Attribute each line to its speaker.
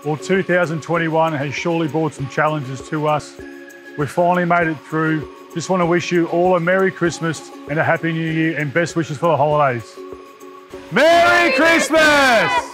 Speaker 1: Well, 2021 has surely brought some challenges to us. We finally made it through. Just want to wish you all a Merry Christmas and a Happy New Year and best wishes for the holidays. Merry Christmas!